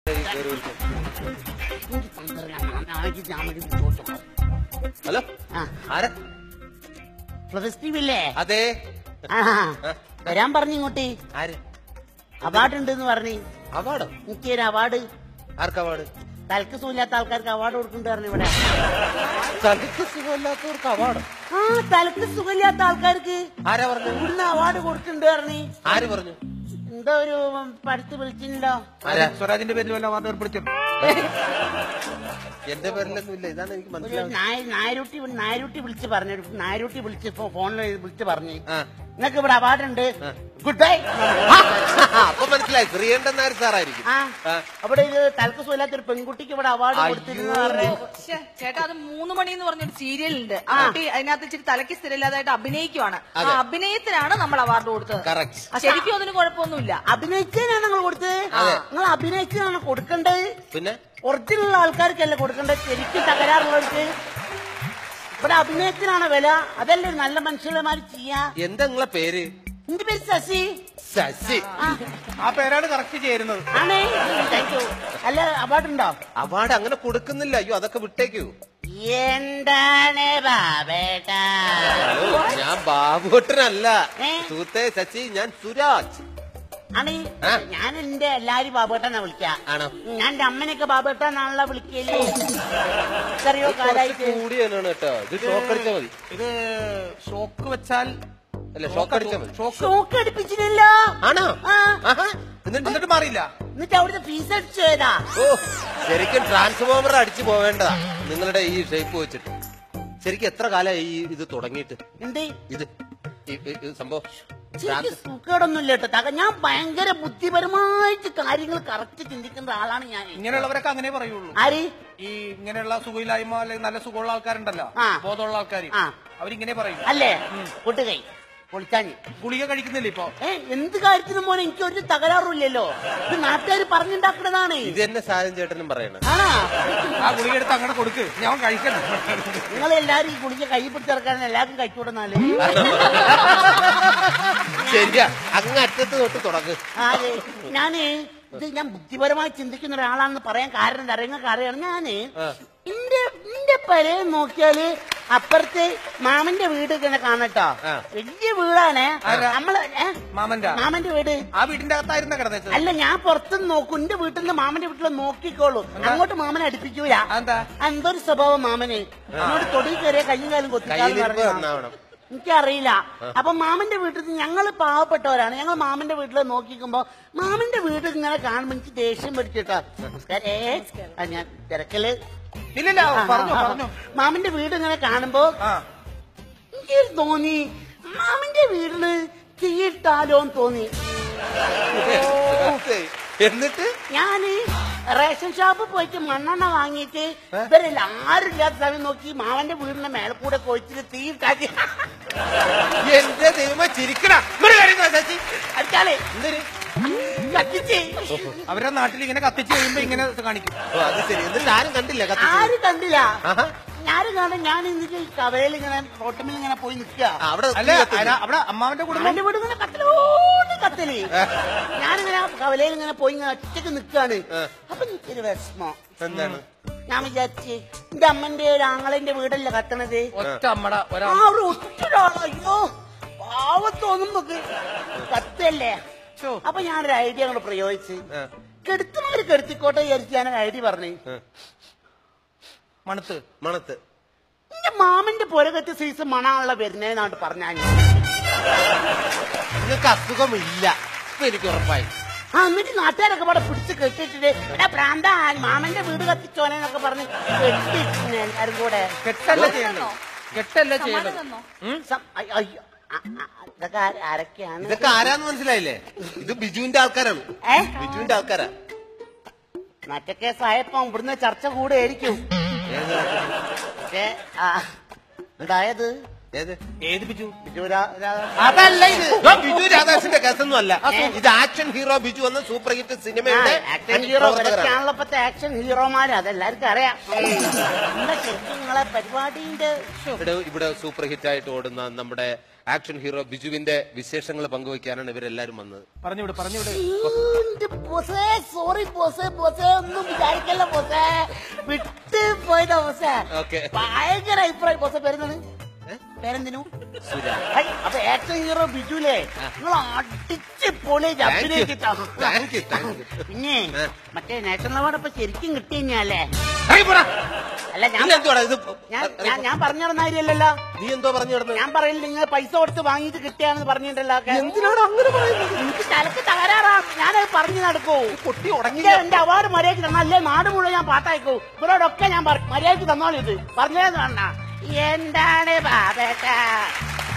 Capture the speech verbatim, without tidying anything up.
Hello ആരാ? Flowers T V അല്ലേ? അതെ. വരാൻ പറഞ്ഞു ഇങ്ങോട്ട്. ആര്? അവാർഡ് ഉണ്ടെന്ന് പറഞ്ഞു. അവാർഡോ? എനിക്ക് ഒരു അവാർഡ്. ആർക്ക് അവാർഡ്? തലക്ക് സുഖമില്ലാത്ത ആൾക്കാർക്ക് അവാർഡ് കൊടുക്കുന്നുണ്ട് പറഞ്ഞു ഇവിടെ. തലക്ക് സുഖമില്ലാത്തവർക്ക് അവാർഡ്? ആ തലക്ക് സുഖമില്ലാത്ത ആൾക്കാർക്ക് ആരാ പറഞ്ഞു? ഇവിടുന്ന് അവാർഡ് കൊടുക്കുന്നുണ്ട് പറഞ്ഞു. ആര് പറഞ്ഞു? എന്താ ഒരു പഠിത്ത് വിളിച്ചിട്ടുണ്ടോ? സ്വരാജിന്റെ പേരിൽ വല്ല അവാർഡ് ഏർപ്പെടുത്തി? എന്റെ പേരിലൊന്നും ഇല്ല. ഇതാണ് എനിക്ക് മനസ്സിലായത്. നായരുട്ടി നായരുട്ടി വിളിച്ച് പറഞ്ഞു. നായരുട്ടി വിളിച്ച് ഫോണിൽ വിളിച്ച് പറഞ്ഞു നിങ്ങക്ക് ഇവിടെ അവാർഡ് ഉണ്ട്, ഗുഡ് ബൈ. അപ്പൊ മനസ്സിലായി, ശ്രീകണ്ഠൻ നായർ സാറായിരിക്കും. അവിടെ ഇത് തലക്ക് സുഖമില്ലാത്തൊരു പെൺകുട്ടിക്ക് ഇവിടെ അവാർഡ് കൊടുത്തിരുന്നു. ചേട്ടാ അത് മൂന്ന് മണി എന്ന് പറഞ്ഞൊരു സീരിയൽ ഉണ്ട്. ആ കുട്ടി അതിനകത്ത് ഇച്ചിരി തലയ്ക്ക് സ്ഥിരമില്ലാതായിട്ട് അഭിനയിക്കുവാണ്. ആ അഭിനയത്തിനാണ് നമ്മൾ അവാർഡ് കൊടുത്തത്. ശരിക്കും അതിന് കുഴപ്പമൊന്നുമില്ല. അഭിനയിച്ചതിനാണ് നിങ്ങൾ കൊടുത്തത്. നിങ്ങൾ അഭിനയിച്ചതാണ് കൊടുക്കേണ്ടത്. പിന്നെ ഒറിജിനൽ ആൾക്കാർക്കല്ല കൊടുക്കേണ്ടത്, ശരിക്കും തകരാറുള്ളവർക്ക്. ഇവിടെ അഭിനയത്തിനാണ് വില. അതല്ലേ നല്ല മനുഷ്യന്മാര് ചെയ്യാ. എന്താ നിങ്ങളെ പേര്? എന്റെ പേര് ശശി. ശശി ആ പേരാണ് കറക്റ്റ് ചേരുന്നത്. ആണേ. അല്ല അവാർഡ് ഉണ്ടോ? അവാർഡ് അങ്ങനെ കൊടുക്കുന്നില്ല. അയ്യോ അതൊക്കെ വിട്ടേക്കൂ. എന്താണ് ബാബേട്ടാ? ഞാൻ ബാബുട്ടനല്ല സുഹൃത്തെ ശശി, ഞാൻ സുരാജ് ആണ്. ഞാൻ എന്റെ എല്ലാരും ബാബേട്ടനാ വിളിക്കാ. ആണോ? ഞാൻ എന്റെ അമ്മനെയൊക്കെ ബാബേട്ടനാണല്ലോ വിളിക്കല്ലേ. എത്രയോ കാലായിട്ട് കൂടിയാണ് കേട്ടോ. ഇത് ഷോക്ക് അടിച്ചാൽ മതി. ഇത് ഷോക്ക് വെച്ചാൽ അല്ല, ഷോക്ക് അടിച്ചാൽ മതി. ഷോക്ക് അടിപ്പിച്ചില്ലല്ലോ. ആണോ? എന്നിട്ട് മാറിയില്ല. എന്നിട്ട് അവിടുത്തെ ഫീസ് അടിച്ചു ചെയ്താ. ഓ ശരിക്കും ട്രാൻസ്ഫോമർ അടിച്ചു പോവേണ്ടതാ നിങ്ങളുടെ ഈ ഷേപ്പ് വെച്ചിട്ട്. ശരിക്കും എത്ര കാലമായി ഈ ഇത് തുടങ്ങിയിട്ട്? എന്ത് ഇത് സംഭവം? സുഖേടൊന്നുമില്ല കേട്ടോ തക. ഞാൻ ഭയങ്കര ബുദ്ധിപരമായിട്ട് കാര്യങ്ങൾ കറക്റ്റ് ചിന്തിക്കുന്ന ആളാണ് ഞാൻ. ഇങ്ങനെയുള്ളവരൊക്കെ അങ്ങനെ പറയുള്ളൂ. ആര്? ഈ ഇങ്ങനെയുള്ള സുഖമില്ലായ്മ അല്ലെങ്കിൽ നല്ല സുഖമുള്ള ആൾക്കാരുണ്ടല്ലോ, ബോധമുള്ള ആൾക്കാർ, അവരിങ്ങനെ പറയും അല്ലേ? കൂട്ടുകൈ പൊളിച്ചാഞ്ഞ് ഗുളിക കഴിക്കുന്നില്ല ഇപ്പൊ. ഏ എന്ത് കാര്യത്തിനും മോനെ എനിക്ക് ഒരു തകരാറില്ലല്ലോ. ഇത് നാട്ടുകാർ പറഞ്ഞുണ്ടാക്കുന്നതാണ്. ഇത് തന്നെ സാധനം ചേട്ടനും പറയണേ. ആ ഗുളിക എടുത്ത് അങ്ങനെ കൊടുക്ക്, ഞാൻ കഴിക്കണം. നിങ്ങൾ എല്ലാരും ഈ ഗുളിക കൈ പിടിച്ചിറക്കാൻ എല്ലാവർക്കും കഴിച്ചുവിടുന്നാല് ശരിയാ. അങ്ങ് അറ്റത്ത് തൊട്ട് തുടങ്ങ്. അതെ ഞാന് ഇത് ഞാൻ ബുദ്ധിപരമായി ചിന്തിക്കുന്ന ഒരാളാണെന്ന് പറയാൻ കാരണം എന്താ നിങ്ങൾക്ക് അറിയണം. ഞാന് എന്റെ എന്റെ പരേ നോക്കിയാല് അപ്പുറത്തെ മാമന്റെ വീട് ഇങ്ങനെ കാണട്ടോ. വലിയ വീടാണ് നമ്മള് മാമന്റെ മാമന്റെ വീട്. ആ വീടിന്റെ അകത്തായിരുന്ന കിടന്നത്. അല്ല ഞാൻ പുറത്തുനിന്ന് നോക്കും. എന്റെ വീട്ടിൽ നിന്ന് മാമന്റെ വീട്ടിൽ നോക്കിക്കോളൂ. അങ്ങോട്ട് മാമനെ അടുപ്പിക്കൂല. എന്തൊരു സ്വഭാവം മാമന്. അങ്ങോട്ട് തൊടി കയറിയ കയ്യും കാലും കൊത്തിക്കാന്ന് എനിക്കറിയില്ല. അപ്പൊ മാമന്റെ വീട്ടിൽ നിന്ന് ഞങ്ങള് പാവപ്പെട്ടവരാണ്. ഞങ്ങൾ മാമന്റെ വീട്ടിൽ നോക്കിക്കുമ്പോ മാമന്റെ വീട് ഇങ്ങനെ കാണുമ്പോ എനിക്ക് ദേഷ്യം പിടിച്ചിട്ടോ. ഞാൻ തിരക്കല് മാമന്റെ വീട് ഇങ്ങനെ കാണുമ്പോ എനിക്ക് തോന്നി മാമന്റെ വീടിന് തീയിട്ടാലോന്ന് തോന്നി. എന്നിട്ട് ഞാന് റേഷൻ ഷോപ്പിൽ പോയിട്ട് മണ്ണെണ്ണ വാങ്ങിയിട്ട് ഇവരെല്ലാം ആരും ഇല്ലാത്ത സമയം നോക്കി മാമന്റെ വീടിന്റെ മേലെ കൂടെ കൊച്ചിട്ട് തീയിട്ടാക്കി. എന്റെ ദൈവമേ ചിരിക്കണ അടുത്താളെ കത്തിച്ച് അവരുടെ നാട്ടിൽ ഇങ്ങനെ കത്തിച്ച് കഴിയുമ്പോ ഇങ്ങനെ കാണിക്കും. അത് ശരി. എന്നിട്ട് ആരും കണ്ടില്ല? ആരും കണ്ടില്ല. ഞാനും കാണാൻ ഞാൻ എന്നിട്ട് കവലയിൽ ഇങ്ങനെ റോട്ടുമിൽ ഇങ്ങനെ പോയി നിൽക്കുക. അവിടെ അമ്മാവന്റെ കുടുംബന്റെ വീട് ഇങ്ങനെ കത്തലോട് കത്തല്. ഞാനിങ്ങനെ കവലയിൽ ഇങ്ങനെ പോയി ഇങ്ങനെ ഒറ്റക്ക് നിൽക്കാണ്. അപ്പൊ എനിക്കൊരു വിഷമം. എന്താണ്? ഞാൻ വിചാരിച്ച് എന്റെ അമ്മന്റെ ഒരു ആങ്ങളെന്റെ വീടല്ലേ കത്തണത്. ഒറ്റ അമ്മട ഒറ്റ അയ്യോ പാവത്തോന്നും നോക്ക് കത്തല്ലേ. അപ്പൊ ഞാനൊരു ഐഡിയ അങ്ങോട്ട് പ്രയോഗിച്ച് കെടുത്തുന്നവര് കെടുത്തിക്കോട്ടെ വിചാരിച്ച് ഞാനൊരു ഐഡിയ പറഞ്ഞു. മണത്ത് മണത്ത് എന്റെ മാമന്റെ പുരകത്ത് സീസൺ മണാനുള്ള വരുന്നേന്നാണ് പറഞ്ഞാൽ. നിങ്ങൾക്ക് അസുഖമില്ല എനിക്ക് ഉറപ്പായി. ആ എന്നിട്ട് നാട്ടുകാരൊക്കെ പാടെ പിടിച്ച് കെട്ടിട്ടിട്ട് എടാ പ്രാന്ത മാമന്റെ വീട് കത്തിച്ചോനെന്നൊക്കെ പറഞ്ഞ് കെട്ടിട്ടിരുന്നു എല്ലാരും കൂടെ. കെട്ടല്ല ചെയ്യണ്ടോ? കെട്ടല്ല ചെയ്യണ്ടോ? ഇതൊക്കെ ആരൊക്കെയാണ്? ഇതൊക്കെ ആരാന്ന് മനസ്സിലായില്ലേ? ഇത് ബിജുവിന്റെ ആൾക്കാരാണ്. ബിജുവിന്റെ ആൾക്കാരാ. മറ്റേ കേസായപ്പോ ഇവിടുന്ന് ചർച്ച കൂടെ ആയിരിക്കും. അതായത് ഏത് ബിജു? ബിജു അതല്ല ഇത്. ബിജു രാധാകൃഷ്ണന്റെ കേസൊന്നും അല്ല. ഇത് ആക്ഷൻ ഹീറോ ബിജു എന്ന സൂപ്പർ ഹിറ്റ് സിനിമയുടെ ആക്ഷൻ ഹീറോ. ഇവിടത്തെ ആക്ഷൻ ഹീറോമാര് അതെല്ലാവർക്കും അറിയാം. എന്താ ശരിക്കും നിങ്ങളെ പരിപാടിന്റെ ഇവിടെ ഇവിടെ സൂപ്പർ ഹിറ്റ് ആയിട്ട് ഓടുന്ന നമ്മുടെ ആക്ഷൻ ഹീറോ ബിജുവിന്റെ വിശേഷങ്ങൾ പങ്കുവയ്ക്കാനാണ് ഇവരെല്ലാരും വന്നത്. പറഞ്ഞുവിട് പറഞ്ഞുവിട്. സോറി ബോസേ, ബോസേ ഒന്നും വിചാരിക്കല്ല ബോസേ, വിട്ട് പോയതാ ബോസേ. ഭയങ്കര അഭിപ്രായം ബോസേ. പേരെന്താണ്? പേരെന്തിനു? അപ്പൊ ആക്ഷൻ ഹീറോ ബിജുലേ നിങ്ങൾ അടിച്ച് പൊളിച്ച് അഭിനയിച്ചിട്ടാ. പിന്നെ മറ്റേ നാഷണൽ അവാർഡ് ഇപ്പൊ ശരിക്കും കിട്ടി കഴിഞ്ഞാലേ. അല്ല ഞാൻ ഞാൻ പറഞ്ഞു നടന്ന കാര്യമല്ലല്ലോ. നീ എന്തോ പറഞ്ഞു നടന്നു? ഞാൻ പറയില്ല, നിങ്ങൾ പൈസ കൊടുത്ത് വാങ്ങിയിട്ട് കിട്ടിയാന്ന് പറഞ്ഞിട്ടല്ലോ. എന്തിനാണ് അങ്ങനെ പറയുന്നത്? എനിക്ക് തലക്ക് തകരാറാ, ഞാനത് പറഞ്ഞു നടക്കൂ. പൊട്ടി ഉടങ്ങി. എന്റെ അവാർഡ് മര്യാദക്ക് തന്നല്ലേ നാട് മുഴുവൻ ഞാൻ പാട്ടായിക്കൂ. ഇവരോടൊക്കെ ഞാൻ മര്യാദക്ക് തന്നോളൂ. ഇത് പറഞ്ഞേന്ന് വേണ്ട. എന്താണ് ബാബേട്ട